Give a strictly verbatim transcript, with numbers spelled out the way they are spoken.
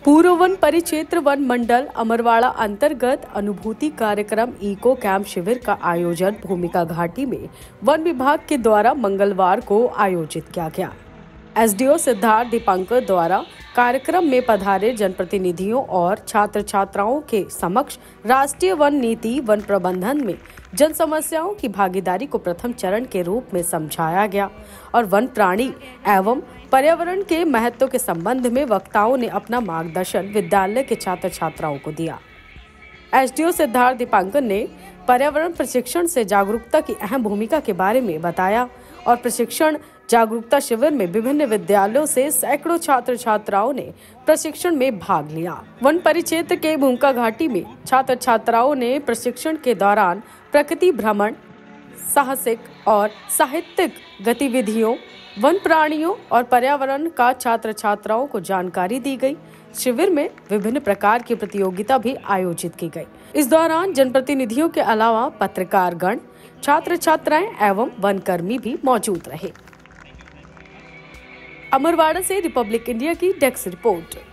पूर्व वन परिक्षेत्र वन मंडल अमरवाड़ा अंतर्गत अनुभूति कार्यक्रम इको कैंप शिविर का आयोजन भूमिका घाटी में वन विभाग के द्वारा मंगलवार को आयोजित किया गया। एसडीओ सिद्धार्थ दीपांकर द्वारा कार्यक्रम में पधारे जनप्रतिनिधियों और छात्र छात्राओं के समक्ष राष्ट्रीय वन नीति वन प्रबंधन में जन समस्याओं की भागीदारी को प्रथम चरण के रूप में समझाया गया और वन प्राणी एवं पर्यावरण के महत्व के संबंध में वक्ताओं ने अपना मार्गदर्शन विद्यालय के छात्र छात्राओं को दिया। एसडीओ सिद्धार्थ दीपांकर ने पर्यावरण प्रशिक्षण से जागरूकता की अहम भूमिका के बारे में बताया और प्रशिक्षण जागरूकता शिविर में विभिन्न विद्यालयों से सैकड़ों छात्र छात्राओं ने प्रशिक्षण में भाग लिया। वन परिक्षेत्र के भूमिका घाटी में छात्र छात्राओं ने प्रशिक्षण के दौरान प्रकृति भ्रमण, साहसिक और साहित्यिक गतिविधियों, वन प्राणियों और पर्यावरण का छात्र छात्राओं को जानकारी दी गई। शिविर में विभिन्न प्रकार की प्रतियोगिता भी आयोजित की गई। इस दौरान जनप्रतिनिधियों के अलावा पत्रकार गण, छात्र छात्राएं एवं वन कर्मी भी मौजूद रहे। अमरवाड़ा से रिपब्लिक इंडिया की डेस्क रिपोर्ट।